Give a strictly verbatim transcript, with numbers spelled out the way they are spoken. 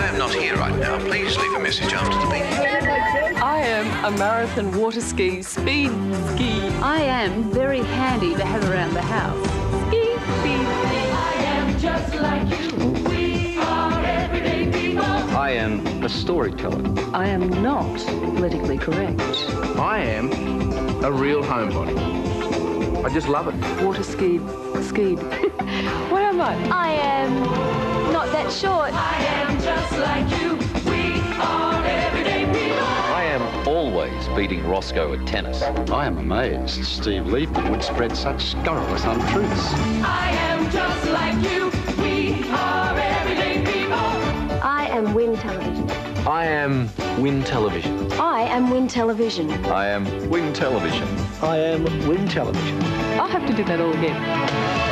I am not here right now. Please leave a message after the beep. I am a marathon water ski speed ski. I am very handy to have around the house. Ski, speed, ski. I am just like you. We are everyday people. I am a storyteller. I am not politically correct. I am a real homebody. I just love it. Water skied, skied. What am I? I am not that short. I am just like you. We are everyday people. I am always beating Roscoe at tennis. I am amazed Steve Leith would spread such scurrilous untruths. I am just like you. We are everyday people. I am Win Television. I am Win Television. I am Win Television. I am Wing Television. I am Wing Television. I'll have to do that all again.